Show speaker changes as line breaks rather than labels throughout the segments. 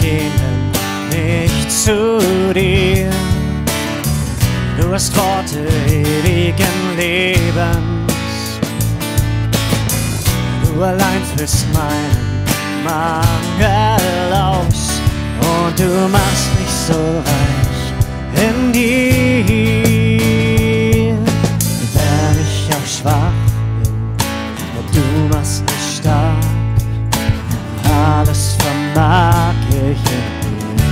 gehen, denn nicht zu dir. Du hast Worte ewigen Lebens. Du allein füllst meinen Mangel aus und du machst mich so reich in dir. Wenn ich auch schwach bin, du machst mich stark. Alles vermag ich in dir.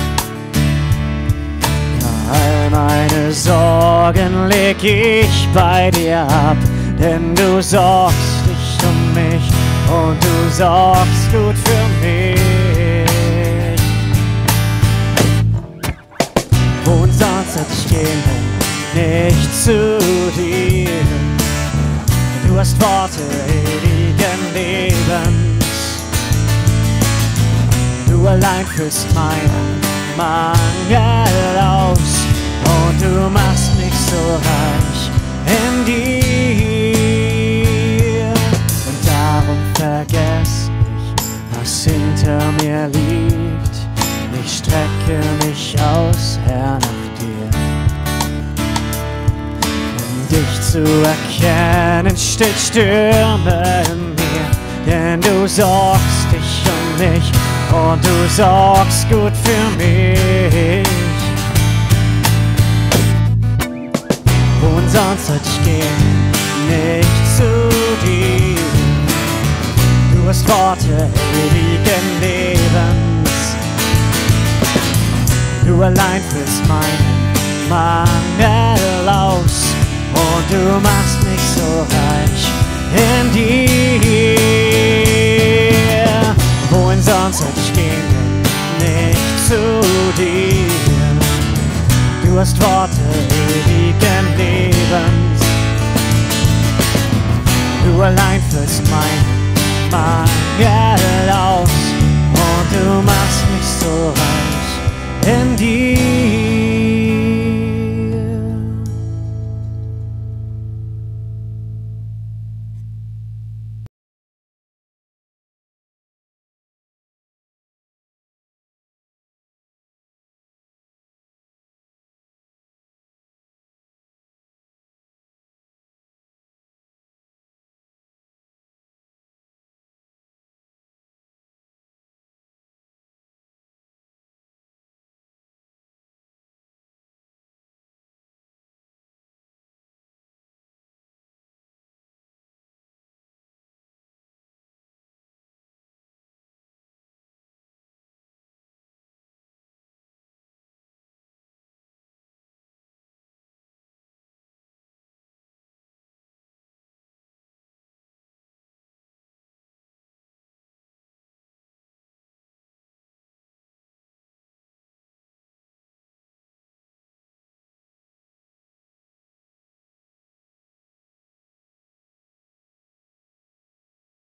All meine Sorgen leg ich bei dir ab, denn du sorgst dich um mich und du sorgst gut für mich. Wohin sonst sollt ich gehen, wenn nicht zu dir? Du hast Worte ewigen Lebens. Du allein füllst meinen Mangel aus und du machst mich so reich in dir. Und darum vergess ich, was hinter mir liegt. Ich strecke mich aus, Herr, nach dir. Um dich zu erkennen, steht Stürme in mir, denn du sorgst dich um mich und du sorgst gut für mich. Wohin sonst sollt ich gehen, nicht zu dir? Du hast Worte ewigen Lebens. Du allein füllst meinen Mangel aus und du machst mich so reich in dir. Wohin sonst sollt ich gehen, nicht zu dir? Du hast Worte ewigen Lebens. Du allein füllst meinen Mangel aus